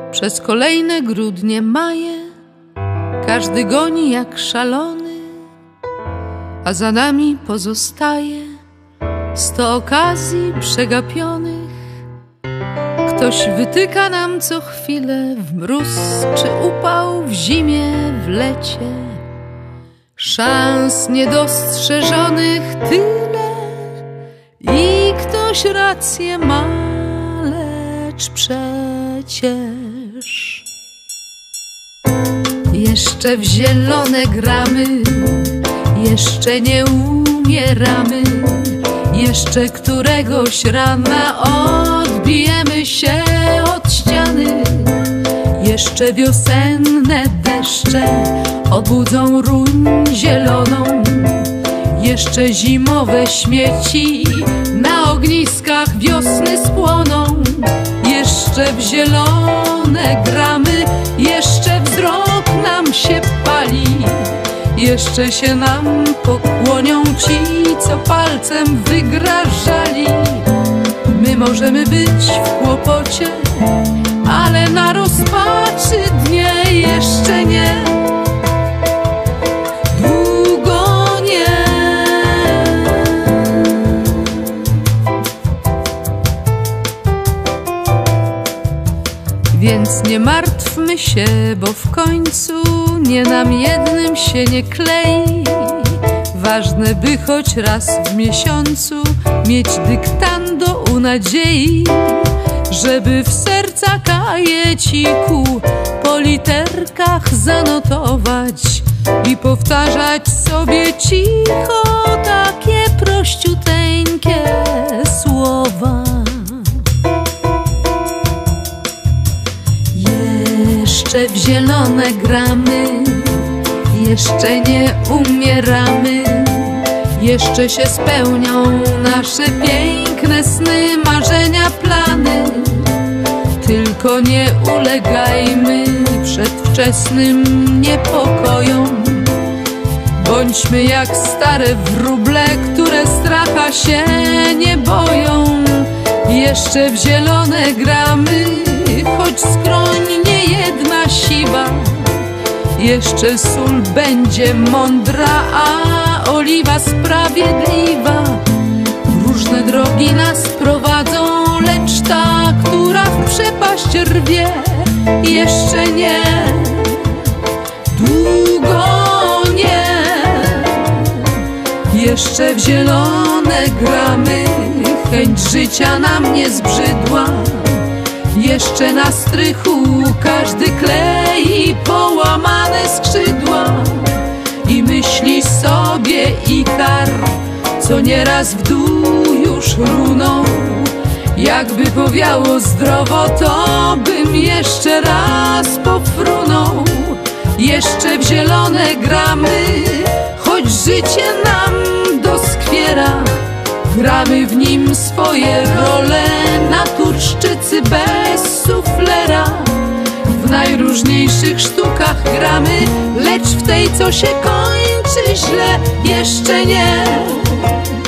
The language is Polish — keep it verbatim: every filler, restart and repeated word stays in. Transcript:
Przez kolejne grudnie, maje każdy goni jak szalony, a za nami pozostaje sto okazji przegapionych. Ktoś wytyka nam co chwilę w mróz czy upał, w zimie, w lecie, szans niedostrzeżonych tyle i ktoś rację ma, lecz przecież jeszcze w zielone gramy, jeszcze nie umieramy, jeszcze któregoś rana odbijemy się od ściany. Jeszcze wiosenne deszcze obudzą ruń zieloną, jeszcze zimowe śmieci na ogniskach wiosny spłoną. Jeszcze w zielone gramy, jeszcze wzrok nam się pali, jeszcze się nam pokłonią ci, co palcem wygrażali. My możemy być w kłopocie, ale na rozpaczy dnie jeszcze nie, długo nie. Więc nie martwmy się, bo w końcu nie nam jednym się nie klei. Ważne, by choć raz w miesiącu mieć dyktando u nadziei, żeby w serca kajeciku po literkach zanotować i powtarzać sobie cicho takie prościuteńkie słowa. Jeszcze w zielone gramy, jeszcze nie umieramy, jeszcze się spełnią nasze piękne sny, marzenia, plany. Tylko nie ulegajmy przedwczesnym niepokojom. Bądźmy jak stare wróble, które stracha się nie boją. Jeszcze w zielone gramy, choć skroń nie jedna siwa. Jeszcze sól będzie mądra, a oliwa sprawiedliwa. W różne drogi nas prowadzą, lecz ta, która w przepaść rwie, jeszcze nie, długo nie. Jeszcze w zielone gramy, chęć życia nam nie zbrzydła. Jeszcze na strychu każdy klei połamane skrzydła i myśli sobie Ikar, co nieraz w dół już runął. Jakby powiało zdrowo, to bym jeszcze raz pofrunął. Jeszcze w zielone gramy, choć życie nam doskwiera. Gramy w nim swoje role, naturszczycy bez suflera. W najróżniejszych sztukach gramy, lecz w tej, co się kończy źle, jeszcze nie.